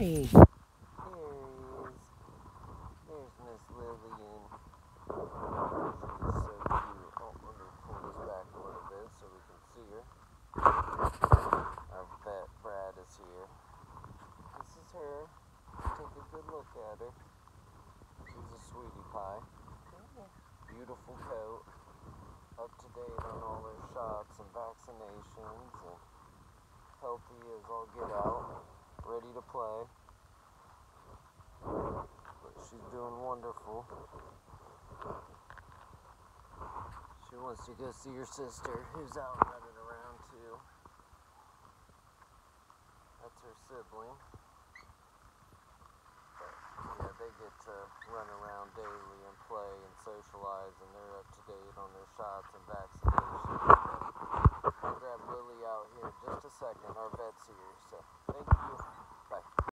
he? There he is. There's Miss Lillian. She's so cute. Oh, let me pull this back a little bit so we can see her. Our vet Brad is here. This is her. Take a good look at her. She's a sweetie pie. Beautiful coat. Up to date on all her shots and vaccinations, and healthy as all get out. Ready to play. But she's doing wonderful. She wants to go see her sister, who's out running around too. That's her sibling. But yeah, they get to run around daily and play and socialize, and they're up to date on their shots and vaccinations. But I'll grab Lily out here in just a second. Our vet's here, so thank you.